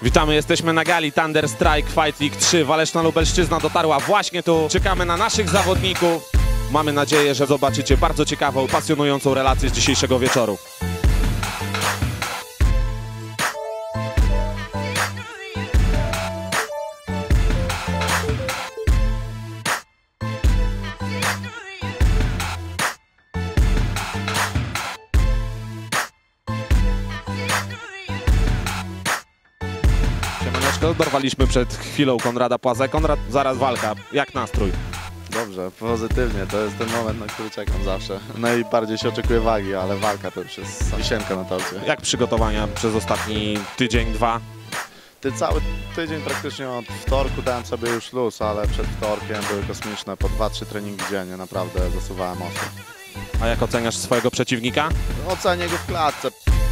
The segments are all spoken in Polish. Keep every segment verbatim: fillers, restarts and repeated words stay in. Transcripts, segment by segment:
Witamy, jesteśmy na gali Thunder Strike Fight League trzy. Waleczna Lubelszczyzna dotarła właśnie tu. Czekamy na naszych zawodników. Mamy nadzieję, że zobaczycie bardzo ciekawą, pasjonującą relację z dzisiejszego wieczoru. Dorwaliśmy przed chwilą Konrada Płazę. Konrad, zaraz walka. Jak nastrój? Dobrze, pozytywnie. To jest ten moment, na który czekam zawsze. Najbardziej się oczekuje wagi, ale walka to już jest wisienka na torcie. Jak przygotowania przez ostatni tydzień, dwa? Ty cały tydzień praktycznie od wtorku dałem sobie już luz, ale przed wtorkiem były kosmiczne po dwa trzy treningi dziennie. Naprawdę zasuwałem ostro. A jak oceniasz swojego przeciwnika? Ocenię go w klatce.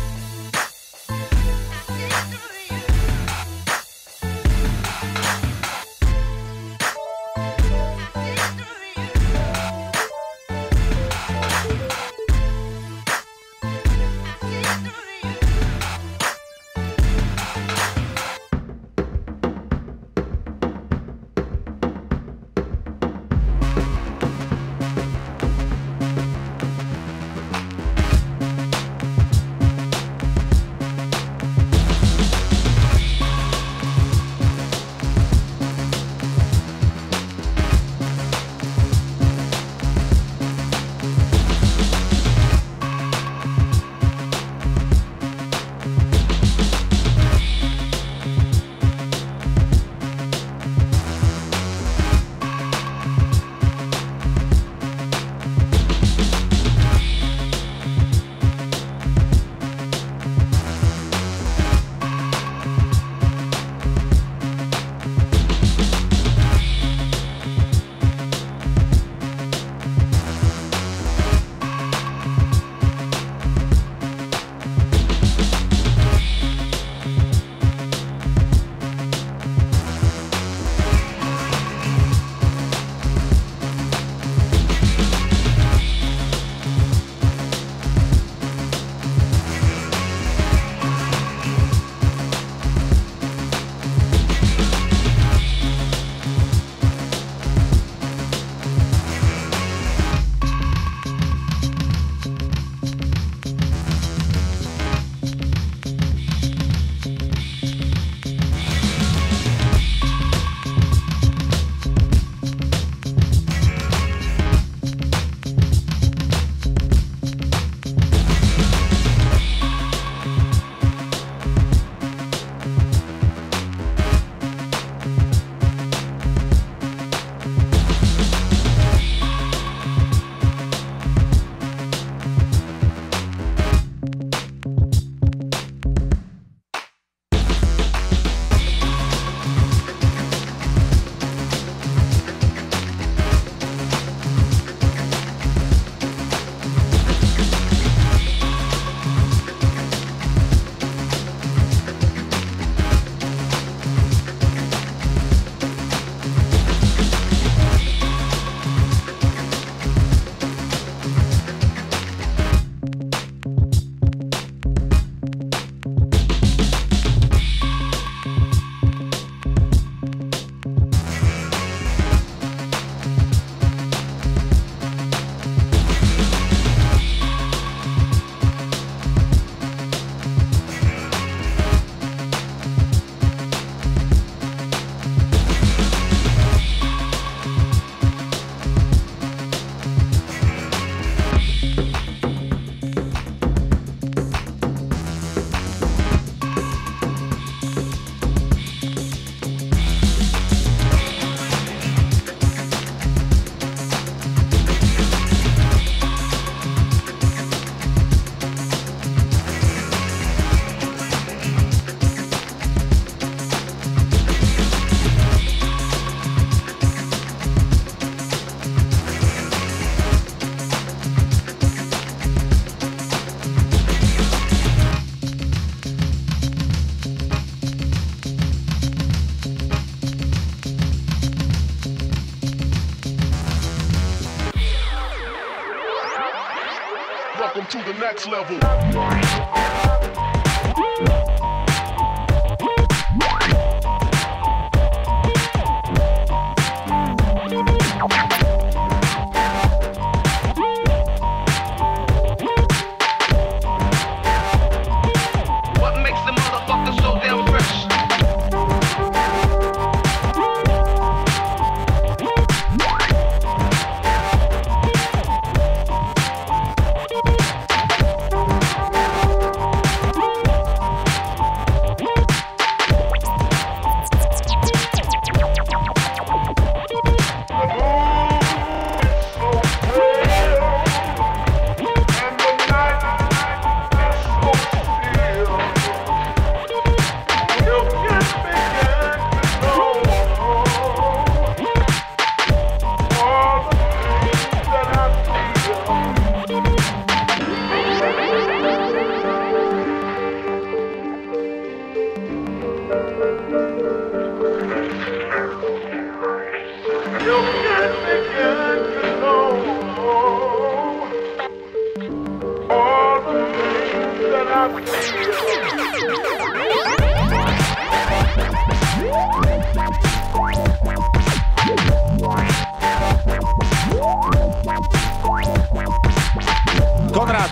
Welcome to the next level.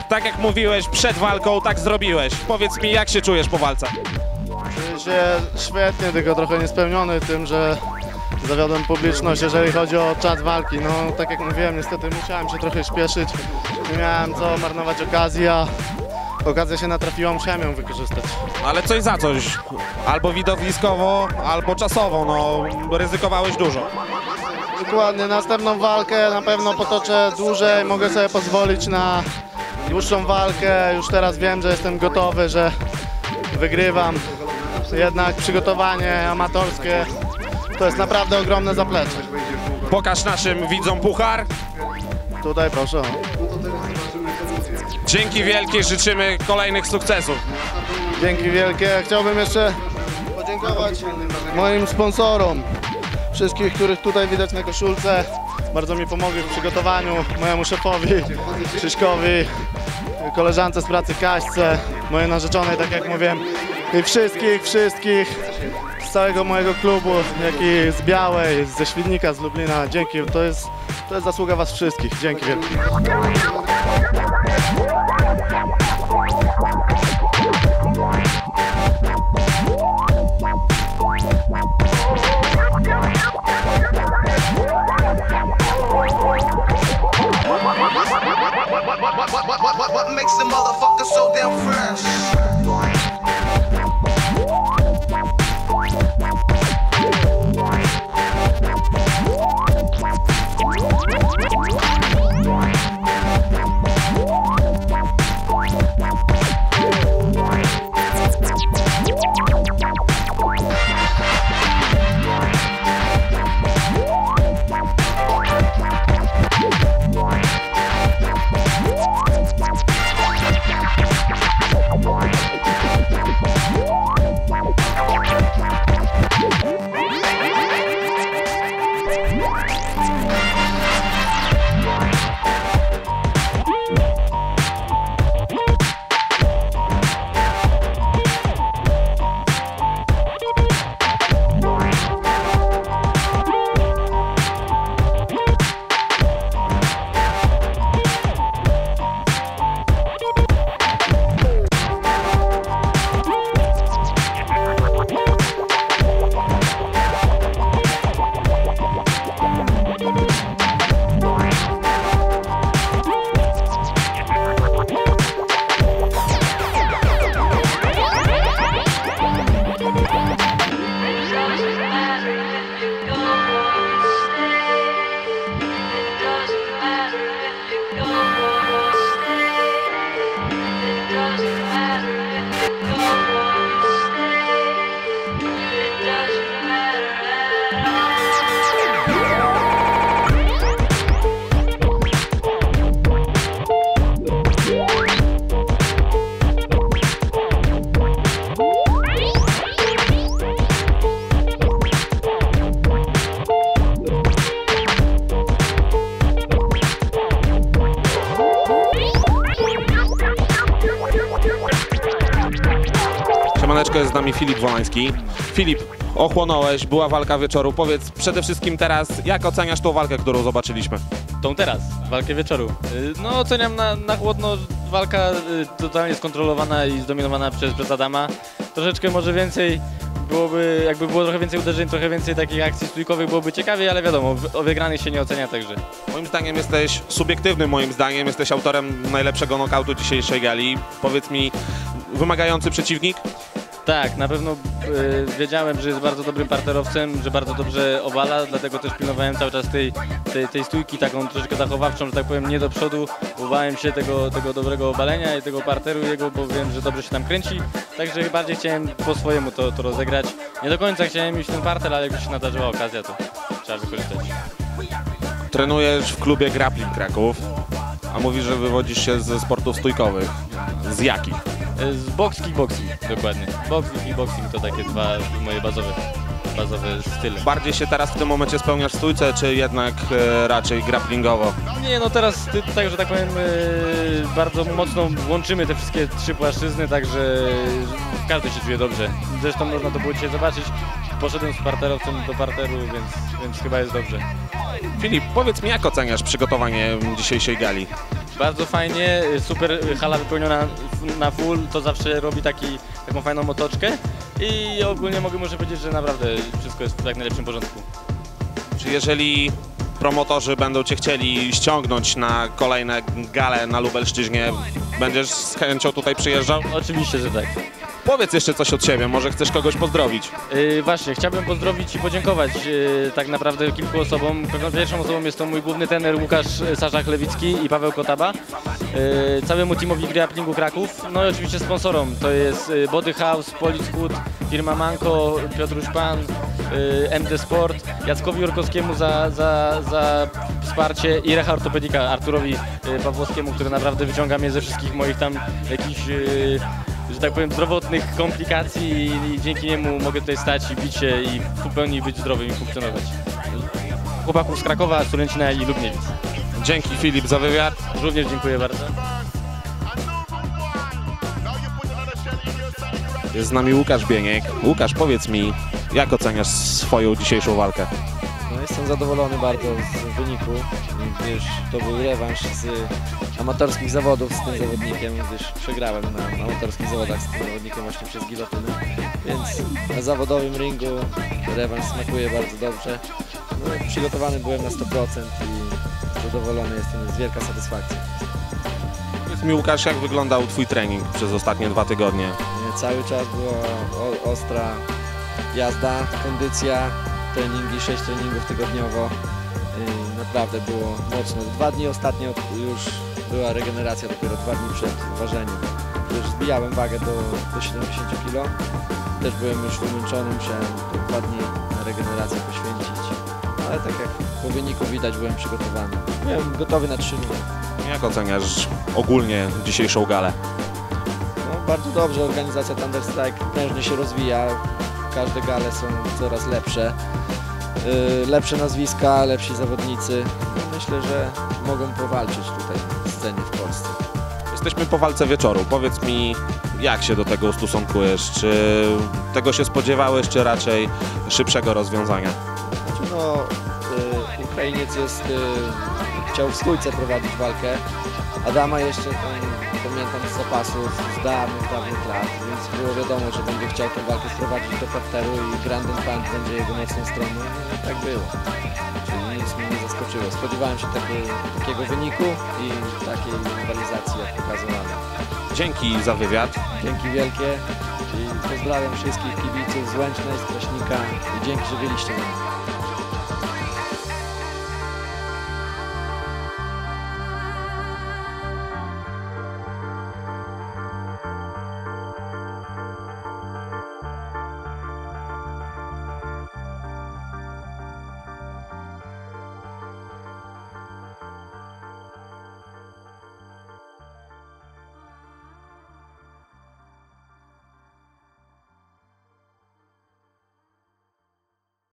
tak jak mówiłeś przed walką, tak zrobiłeś. Powiedz mi, jak się czujesz po walce? Czuję się świetnie, tylko trochę niespełniony tym, że zawiodłem publiczność, jeżeli chodzi o czas walki. No, tak jak mówiłem, niestety musiałem się trochę śpieszyć. Nie miałem co marnować okazji, a okazja się natrafiła, musiałem ją wykorzystać. Ale coś za coś. Albo widowiskowo, albo czasowo. No, ryzykowałeś dużo. Dokładnie, następną walkę na pewno potoczę dłużej, mogę sobie pozwolić na dłuższą walkę. Już teraz wiem, że jestem gotowy, że wygrywam. Jednak przygotowanie amatorskie to jest naprawdę ogromne zaplecze. Pokaż naszym widzom puchar. Tutaj proszę. Dzięki wielkie, życzymy kolejnych sukcesów. Dzięki wielkie. Chciałbym jeszcze podziękować moim sponsorom. Wszystkich, których tutaj widać na koszulce. Bardzo mi pomogli w przygotowaniu. Mojemu szefowi, Krzyśkowi, koleżance z pracy Kaśce, mojej narzeczonej, tak jak mówiłem. I wszystkich, wszystkich z całego mojego klubu, jak i z Białej, ze Świdnika, z Lublina. Dzięki, to jest, to jest zasługa was wszystkich. Dzięki wielkie. What makes the motherfucker so damn fresh? Jest z nami Filip Wolański. Filip, ochłonąłeś, była walka wieczoru. Powiedz przede wszystkim teraz, jak oceniasz tą walkę, którą zobaczyliśmy? Tą teraz, walkę wieczoru. No oceniam na, na chłodno, walka totalnie skontrolowana i zdominowana przez, przez Adama. Troszeczkę może więcej byłoby, jakby było trochę więcej uderzeń, trochę więcej takich akcji stójkowych byłoby ciekawiej, ale wiadomo, o wygranych się nie ocenia także. Moim zdaniem jesteś subiektywnym, moim zdaniem jesteś autorem najlepszego nokautu dzisiejszej gali. Powiedz mi, wymagający przeciwnik? Tak, na pewno y, wiedziałem, że jest bardzo dobrym parterowcem, że bardzo dobrze obala, dlatego też pilnowałem cały czas tej, tej, tej stójki taką troszeczkę zachowawczą, że tak powiem, nie do przodu. Bałem się tego, tego dobrego obalenia i tego parteru jego, bo wiem, że dobrze się tam kręci. Także bardziej chciałem po swojemu to, to rozegrać. Nie do końca chciałem iść w ten parter, ale jak już się nadarzyła okazja, to trzeba wykorzystać. Trenujesz w klubie Grappling Kraków, a mówisz, że wywodzisz się ze sportów stójkowych. Z jakich? Z box, kickboxing, dokładnie. Box i kickboxing to takie dwa moje bazowe, bazowe style. Bardziej się teraz w tym momencie spełniasz w stójce, czy jednak e, raczej grapplingowo? Nie, no teraz tak, że tak powiem, e, bardzo mocno łączymy te wszystkie trzy płaszczyzny, także każdy się czuje dobrze. Zresztą można to było dzisiaj zobaczyć. Poszedłem z parterowcem do parteru, więc, więc chyba jest dobrze. Filip, powiedz mi, jak oceniasz przygotowanie dzisiejszej gali? Bardzo fajnie, super hala wypełniona na full, to zawsze robi taki, taką fajną otoczkę i ogólnie mogę może powiedzieć, że naprawdę wszystko jest w jak najlepszym porządku. Czy jeżeli promotorzy będą Cię chcieli ściągnąć na kolejne gale na Lubelszczyźnie, będziesz z chęcią tutaj przyjeżdżał? Oczywiście, że tak. Powiedz jeszcze coś od siebie, może chcesz kogoś pozdrowić. Yy, właśnie, chciałbym pozdrowić i podziękować yy, tak naprawdę kilku osobom. Pewną pierwszą osobą jest to mój główny trener Łukasz Sarzach-Lewicki i Paweł Kotaba. Yy, całemu teamowi Grapplingu Kraków, no i oczywiście sponsorom. To jest yy, Body House, Police Hood, firma Manko, Piotruś Pan, yy, M D Sport, Jackowi Jurkowskiemu za, za, za wsparcie i Recha Ortopedika Arturowi yy, Pawłowskiemu, który naprawdę wyciąga mnie ze wszystkich moich tam jakichś yy, że tak powiem, zdrowotnych komplikacji i, i dzięki niemu mogę tutaj stać i bić się i w pełni być zdrowym i funkcjonować. Chłopaków z Krakowa, Sulęcina i Lubniewic. Dzięki Filip za wywiad. Również dziękuję bardzo. Jest z nami Łukasz Bieniek. Łukasz, powiedz mi, jak oceniasz swoją dzisiejszą walkę? No, jestem zadowolony bardzo z wyniku, gdyż to był rewanż z amatorskich zawodów z tym zawodnikiem, gdyż przegrałem na, na amatorskich zawodach z tym zawodnikiem właśnie przez gilotynę, więc na zawodowym ringu rewanż smakuje bardzo dobrze. No, przygotowany byłem na sto procent i zadowolony jestem, jest wielka satysfakcja. Powiedz mi, Łukasz, jak wyglądał Twój trening przez ostatnie dwa tygodnie? Cały czas była o, ostra jazda, kondycja, treningi, sześć treningów tygodniowo. Yy, naprawdę było mocno. Dwa dni ostatnio już była regeneracja, dopiero dwa dni przed ważeniem. Już zbijałem wagę do, do siedemdziesięciu kilo. Też byłem już wymęczony, musiałem dwa dni na regenerację poświęcić. Ale tak jak po wyniku widać, byłem przygotowany. Byłem gotowy na trzy minuty. Jak oceniasz ogólnie dzisiejszą galę? No, bardzo dobrze, organizacja Thunder Strike prężnie się rozwija. Każde gale są coraz lepsze. Yy, lepsze nazwiska, lepsi zawodnicy. No, myślę, że mogą powalczyć tutaj w scenie w Polsce. Jesteśmy po walce wieczoru. Powiedz mi, jak się do tego ustosunkujesz? Czy tego się spodziewałeś, czy raczej szybszego rozwiązania? Znaczy, no, yy, Ukrainiec jest, yy, chciał w stójce prowadzić walkę. Adama jeszcze tam, pamiętam z zapasów z dawnych, dawnych lat, więc było wiadomo, że będzie chciał tę walkę sprowadzić do parteru i Grand and Pound będzie jego mocną stroną. No, tak było. Czyli nic mnie nie zaskoczyło. Spodziewałem się tego, takiego wyniku i takiej rywalizacji, jak pokazał Adam. Dzięki za wywiad. Dzięki wielkie i pozdrawiam wszystkich kibiców z Łęcznej, z Kraśnika i dzięki, że byliście na mnie.